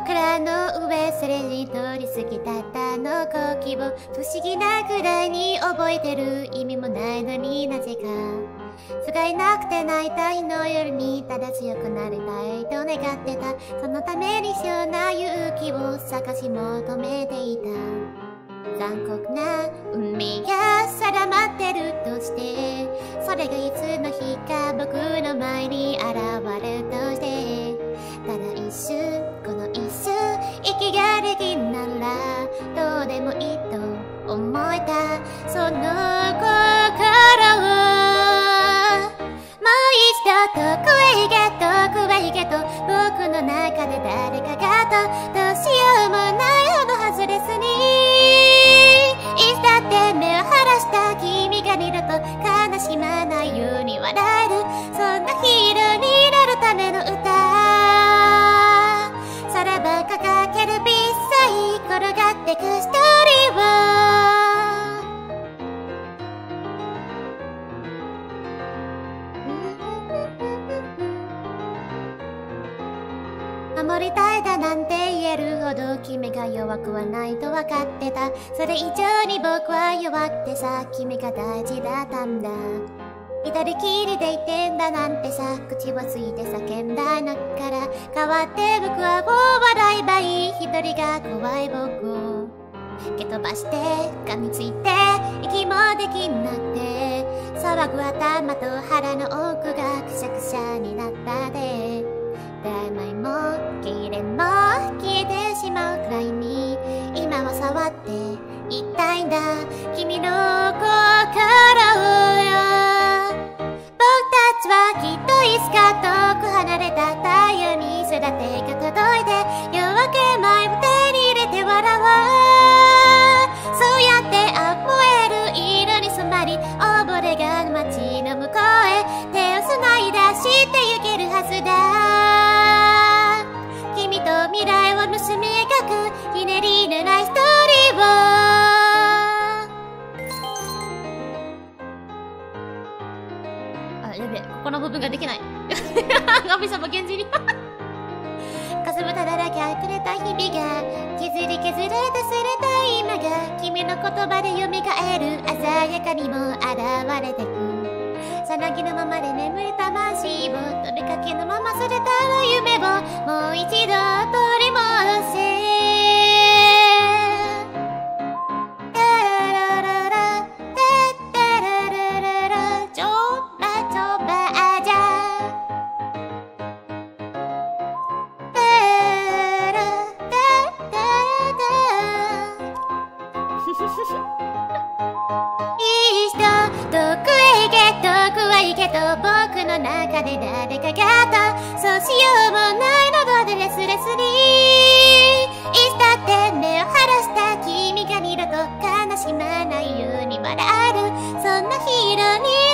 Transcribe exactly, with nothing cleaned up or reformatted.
枕の上それに通り過ぎたったの呼吸を不思議なくらいに覚えてる。意味もないのになぜか不甲斐なくて泣いた日の夜にただ強くなりたいと願ってた。そのために必要な勇気を探し求めていた。残酷な運命が定まってるとしてそれがいつの日か僕の前に現れるとしてただ一瞬この一瞬息ができんならどうでもいいと思えたその心をもう一度遠くへ行け遠くへ行けと僕の中で誰かがとどうしようもないほど外れずにいつだって目を晴らした君が二度と悲しまないように笑えるそんなヒーローになるための歌さらば掲げるビッサイ転がってくストーリーを守りたいだなんて言えるほど君が弱くはないと分かってた。それ以上に僕は弱くてさ君が大事だったんだ。一人きりでいてんだなんてさ口をついて叫んだ中から代わって僕はもう笑えばいい。一人が怖い僕を蹴飛ばして噛みついて息もできなくて騒ぐ頭と腹の奥がくしゃくしゃになったで大枚も綺麗も消えてしまうくらいに今は触っていたいんだ君の心を僕たちはきっといつか遠く離れた太陽にすら手が届いて夜明け前を手に入れて笑おうそうやって燃える色に染まり溺れが街の向こうへ手をつないだして行けるはずだ君と未来を盗み描くひねりのないストーリーをあ、やべえ、ここの部分ができない神様源氏にかすむただらけあふれた日々が削り削られたされた今が君の言葉で蘇る鮮やかにも現れてくさなぎのままで眠る魂を飛びかけのままそれたの夢をもう一度取り戻せいいけど僕の中で誰かがとそうしようもないのどでレスレスにいつだって目を晴らした君が二度と悲しまないように笑えるそんなヒーローに